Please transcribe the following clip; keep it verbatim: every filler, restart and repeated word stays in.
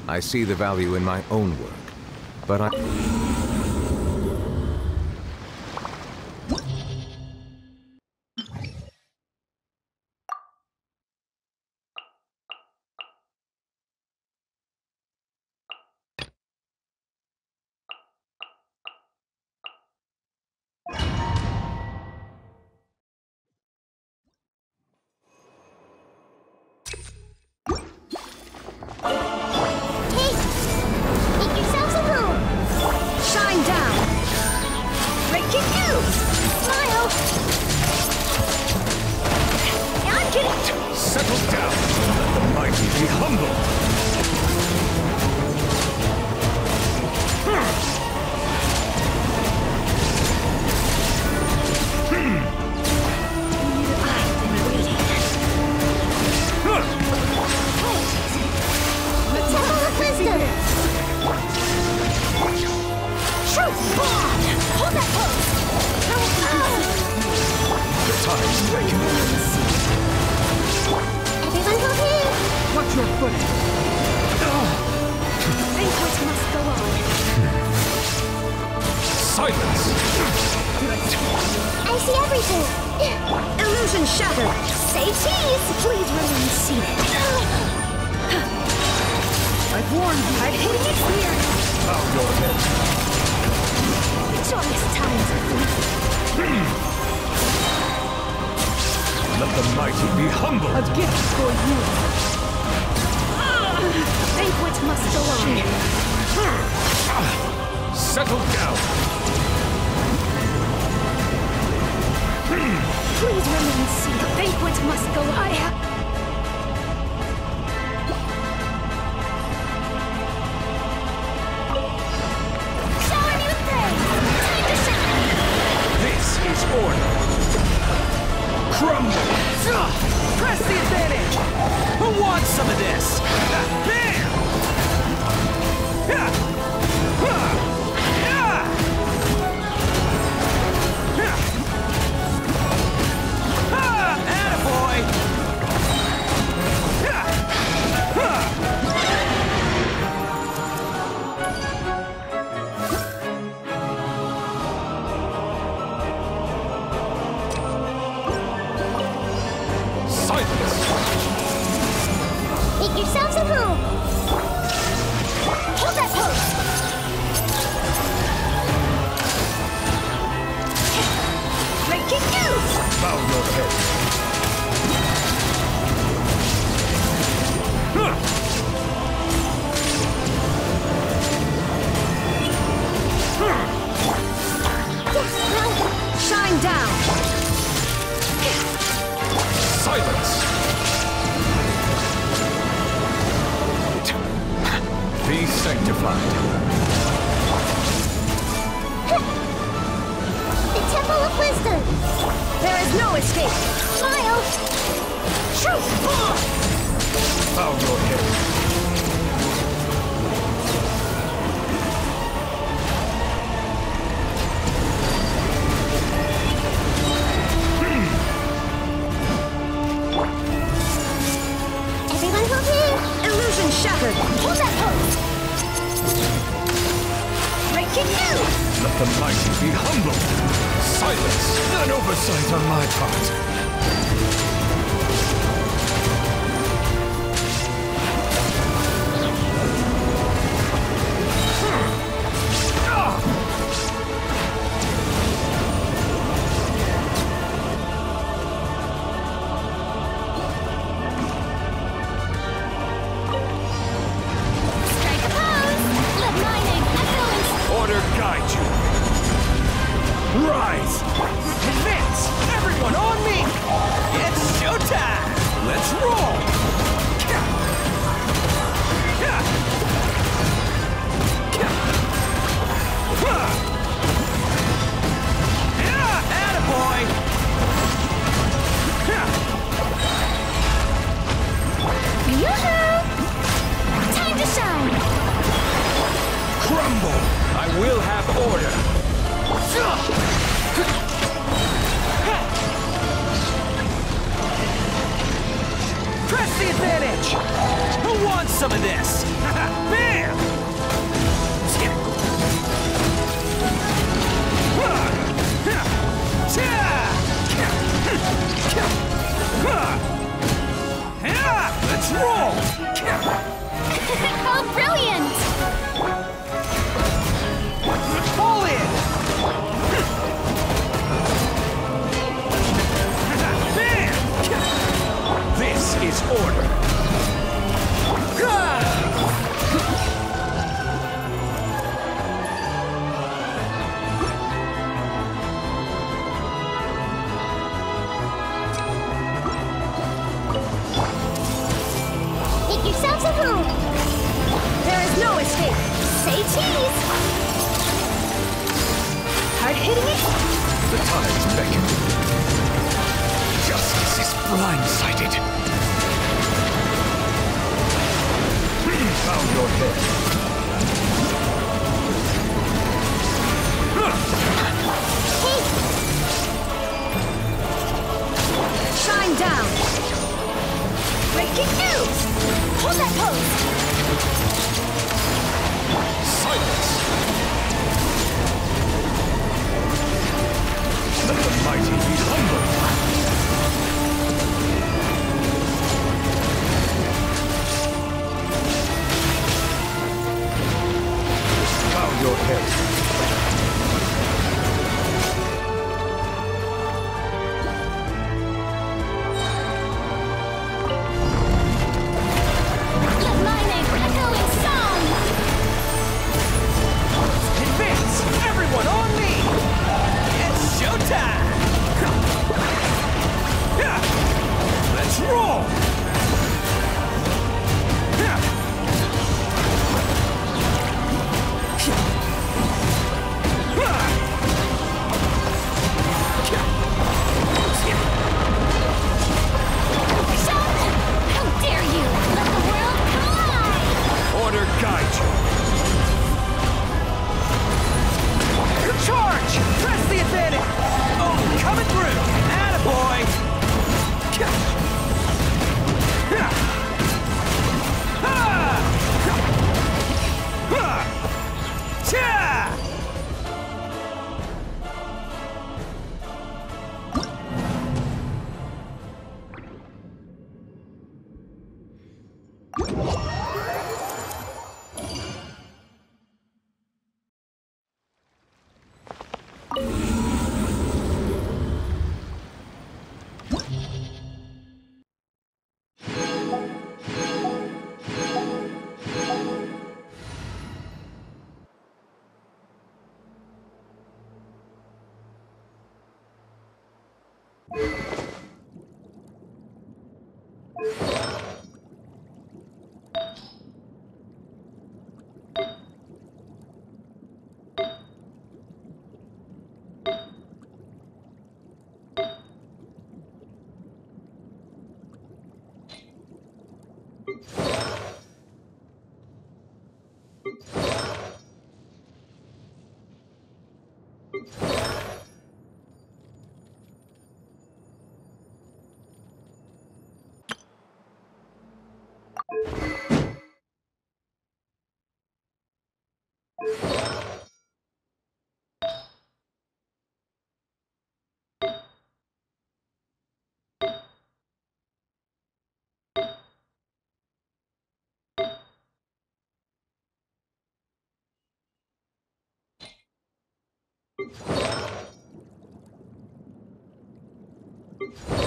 I see the value in my own work, but I... Settle down. Let the mighty be humble. I've been waiting. The Temple of Wisdom. Truth bomb. Hold that pose. The time's taken. Everyone go here! Watch your footing! Banquet must go on. Silence! I see everything! Illusion shattered! Say cheese! Please remain seated. I've warned you! Hard hitting it here! Bow your head. Joyous times with me. Let the mighty be humble. A gift for you! Banquet must go on. Settle down. Please remain seated. The banquet must go on. I have... Shower me with praise! Time to shine! This is order. Crumble! Press the advantage! Who wants some of this? Bam! Yeah! Huh! Yeah! Yeah! Ah! Attaboy! Yeah! Huh! Silence! Make yourselves at home! Hold that pose! Break it loose! Bow your head. Huh! Yes, now! Shine down! Silence! Be sanctified. The Temple of Wisdom! There is no escape! Smile! Truth bomb! Bow your head. Everyone go here! Illusion shattered! Hold that pose! Break it loose! Let the mighty be humble. Silence! An oversight on my part. Strike a pose! Let my name echoes! Order guide you. Rise! Advance! Everyone on me! It's showtime! Let's roll! Yeah, attaboy! Yoo-hoo! Time to shine! Crumble! I will have order. Press the advantage! Who wants some of this? Blindsided. Bow your head. Shine down! Breaking news! Hold that pose! Silence! Let the mighty be humbled! Bow your head. Let my name echo in song! Advance! Everyone on me! It's showtime! Yeah. Let's roll! Yeah. How dare you! Let the world collide! Order guide you. Charge! Press the advantage! Oh, coming through! Attaboy! Yeah. Yeah. Ha! Ha! Cha! You